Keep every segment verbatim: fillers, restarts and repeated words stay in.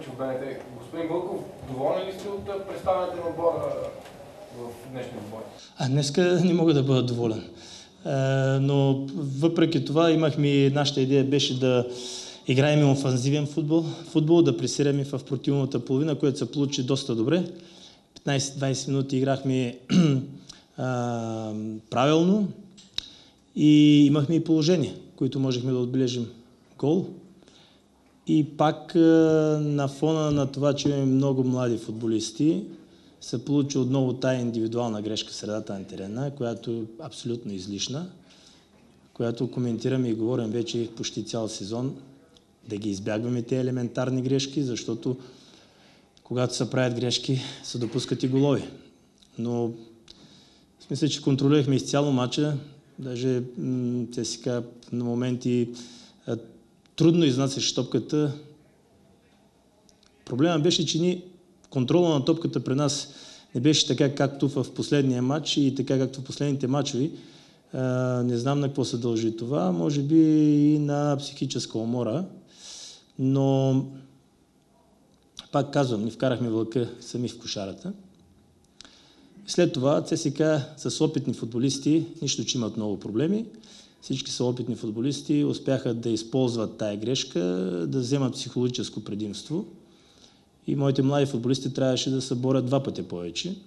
Мирчев, БНТ. Господин Вълков, доволен ли сте от представянето на отбора в днешния отбор? А днеска не мога да бъда доволен. А, но въпреки това имахме, нашата идея беше да играем офанзивен футбол, футбол да пресираме в противната половина, което се получи доста добре. петнайсет-двайсет минути играхме а, правилно и имахме и положение, които можехме да отбележим гол. И пак на фона на това, че имаме много млади футболисти, се получи отново тая индивидуална грешка в средата на терена, която е абсолютно излишна, която коментираме и говорим вече почти цял сезон, да ги избягваме тези елементарни грешки, защото когато се правят грешки, се допускат и голови. Но мисля, че контролирахме изцяло матча, даже те си казва, на моменти трудно изнасяш топката. Проблема беше, че ни контрола на топката при нас не беше така, както в последния матч и така, както в последните матчови. Не знам на какво се дължи това, може би и на психическа умора, но пак казвам, ни вкарахме вълка сами в кошарата. След това ЦСКА с опитни футболисти, нищо, че имат много проблеми, всички са опитни футболисти, успяха да използват тая грешка, да вземат психологическо предимство. И моите млади футболисти трябваше да се борят два пъти повече.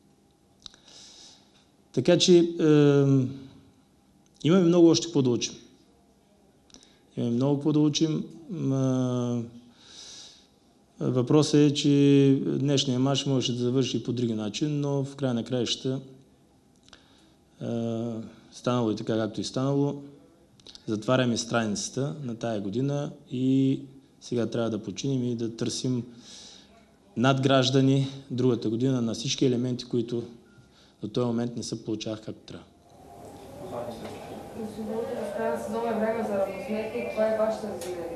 Така че е, имаме много още какво да учим. Имаме много какво да учим. Е, въпросът е, че днешния мач можеше да завърши по други начин, но в края на краищата е, станало и така, както и станало. Затваряме страницата на тая година и сега трябва да починим и да търсим надграждани другата година на всички елементи, които до този момент не се получавах както трябва. Господин Вълков, в края на сезон е време за равносметка и това е вашата визия.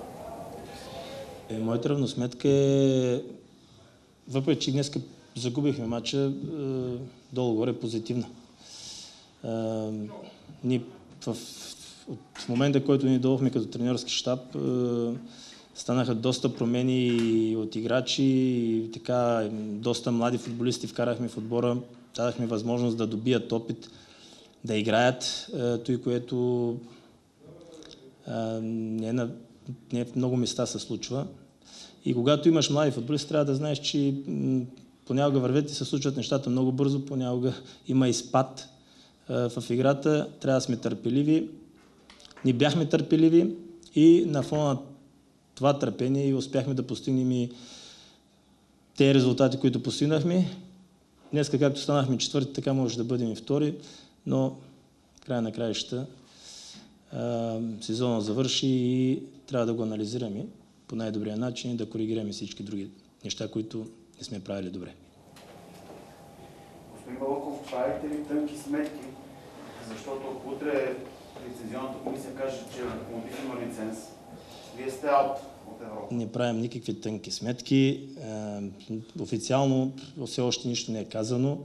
Е, моята равносметка е, въпреки че днес загубихме матча, е, долу-горе позитивна. Е, ние в, в момента, който ни дойдохме като треньорски щаб, е, станаха доста промени от играчи и така доста млади футболисти вкарахме в отбора, дадахме възможност да добият опит, да играят, той, което а, не, на, не в много места се случва. И когато имаш млади футболисти, трябва да знаеш, че м, понякога вървят и се случват нещата много бързо, понякога има и спад а, в играта, трябва да сме търпеливи. Ние бяхме търпеливи и на фона на това търпение и успяхме да постигнем и тези резултати, които постигнахме. Днеска, както станахме четвърти, така може да бъдем и втори, но края на краищата сезона завърши и трябва да го анализираме по най-добрия начин и да коригираме всички други неща, които не сме правили добре. Господин Вълков, правите ли тънки сметки? Защото ако утре лицензионната комисия каже, че Локомотив има лиценз, вие сте аут от Европа. Не правим никакви тънки сметки. Официално все още нищо не е казано.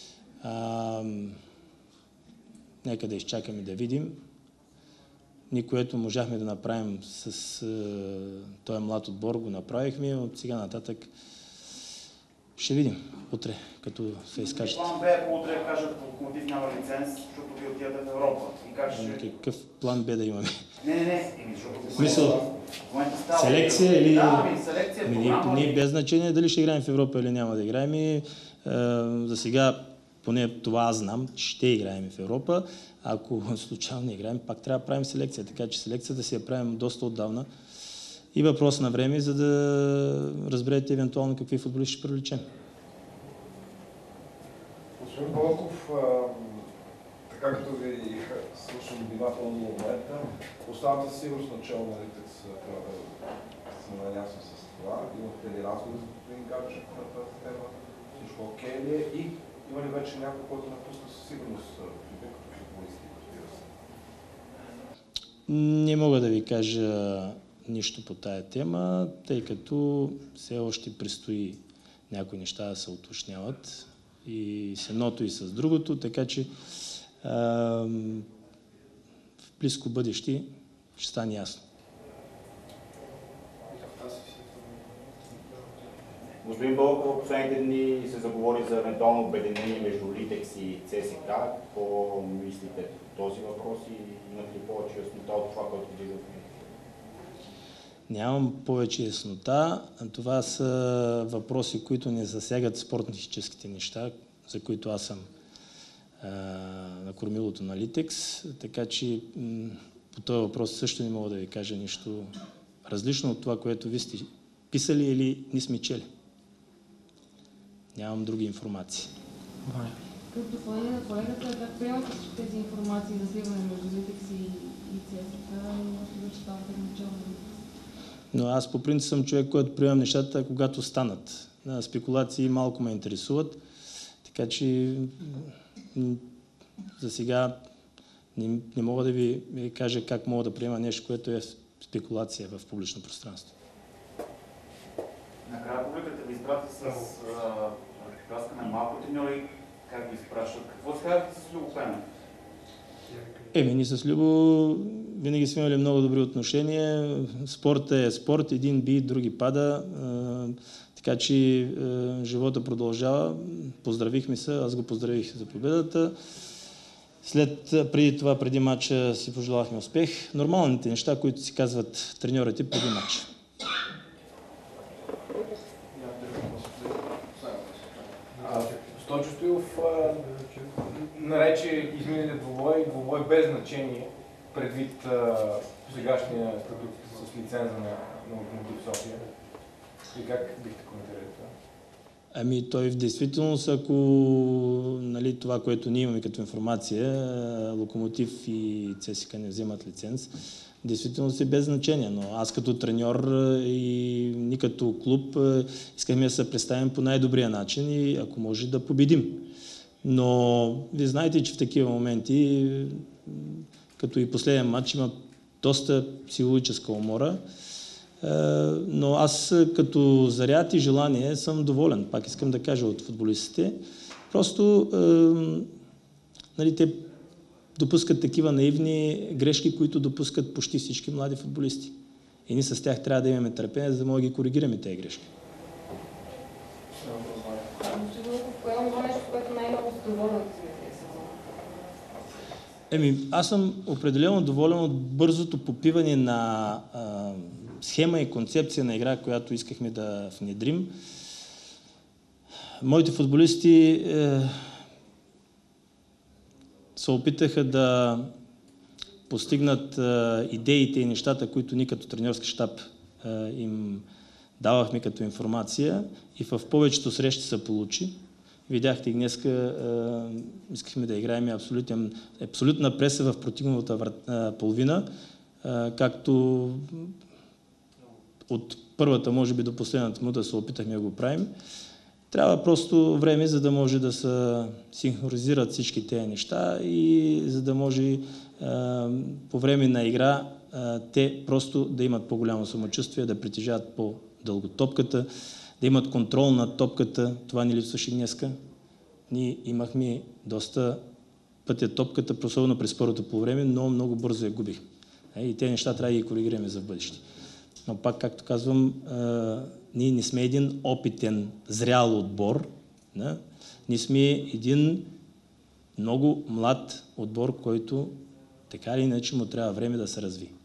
Нека да изчакаме да видим. Ние, което можахме да направим с този млад отбор, го направихме. От сега нататък ще видим утре, като се изкажат. План Б, ако утре кажат, Локомотив няма лиценз, защото ви отидете в Европа. И как ще... Какъв план Б да имаме? Не, не, не. Защото... Смисъл? Селекция или... Да, ми, селекция, ми, програма. Ние без значение дали ще играем в Европа или няма да играем. И, е, за сега, поне това аз знам, ще играем в Европа. Ако случайно не играем, пак трябва да правим селекция. Така че селекцията си я правим доста отдавна. И въпрос на време, за да разберете евентуално какви футболисти ще привлечем. Господин Вълков, така като ви слушам внимателно в момента, оставате сигурно с начало на Литекс, трябва да сме наясно с това. Имахте ли разговор с господин Гаджев на тази тема? Всичко окей ли е? И има ли вече някой, който напусна със сигурност клуба като футболисти? Не мога да ви кажа нищо по тая тема, тъй като все още предстои някои неща да се уточняват и с едното и с другото, така че а, в близко бъдеще ще стане ясно. Господин Бълков, в последните дни се заговори за евентуално обединение между Литекс и ЦСКА. Какво мислите по този въпрос и имате ли повече яснота от това, което ви говорите? Нямам повече яснота. Това са въпроси, които не засягат спортно-техническите неща, за които аз съм а, на кормилото на Литекс. Така че м- по този въпрос също не мога да ви кажа нищо различно от това, което ви сте писали или не сме чели. Нямам други информации. Като допълнение на колегата, как приемате всички тези информации за сливане между Литекс и, и ЦСКА и още да ставате начало? Но аз по принцип съм човек, който приемам нещата, когато станат. На спекулации малко ме интересуват, така че м- за сега не, не мога да ви, ви кажа как мога да приема нещо, което е спекулация в публично пространство. Накрая публиката ви изпрати с разказка на малко треньори, как ви изпращат. Какво се казвате с Любо Пенев? Еми, ние с Любо винаги сме имали много добри отношения. Спортът е спорт, един би, други пада. Така че живота продължава. Поздравихме се, аз го поздравих за победата. След, преди това, преди матча си пожелахме успех. Нормалните неща, които си казват треньорите преди матча. Стойчо Стоилов нарече изминалия двубой двубой без значение, предвид а, сегашния продукт с лиценза на, на Локомотив София. И как бихте коментирали това? Ами той в действителност, ако нали, това, което ние имаме като информация, Локомотив и ЦСКА не вземат лиценз, действително е без значение, но аз като треньор и ни като клуб искаме да се представим по най-добрия начин и ако може да победим. Но вие знаете, че в такива моменти, като и последен матч, има доста психологическа умора, но аз като заряд и желание съм доволен, пак искам да кажа, от футболистите. Просто нали, те допускат такива наивни грешки, които допускат почти всички млади футболисти. И ние с тях трябва да имаме търпение, за да може да ги коригираме тези грешки. Кое е това нещо, което най-много сте доволни от тези сезон? Еми, аз съм определено доволен от бързото попиване на а, схема и концепция на игра, която искахме да внедрим. Моите футболисти е, се опитаха да постигнат а, идеите и нещата, които ние като треньорски щаб а, им давахме като информация и в повечето срещи се получи. Видяхте и днеска, а, искахме да играем абсолютен, абсолютна преса в противната врат, половина, а, както от първата, може би, до последната му да се опитахме да го правим. Трябва просто време, за да може да се синхронизират всички тези неща и за да може а, по време на игра а, те просто да имат по-голямо самочувствие, да притежават по-дълго топката, да имат контрол над топката. Това ни липсваше днеска. Ние имахме доста пътя топката, особено през първото по време, но много бързо я губих. И тези неща трябва да ги коригираме за в бъдеще. Но пак, както казвам, а, ние не сме един опитен, зрял отбор. Не? Ние сме един много млад отбор, който така или иначе му трябва време да се разви.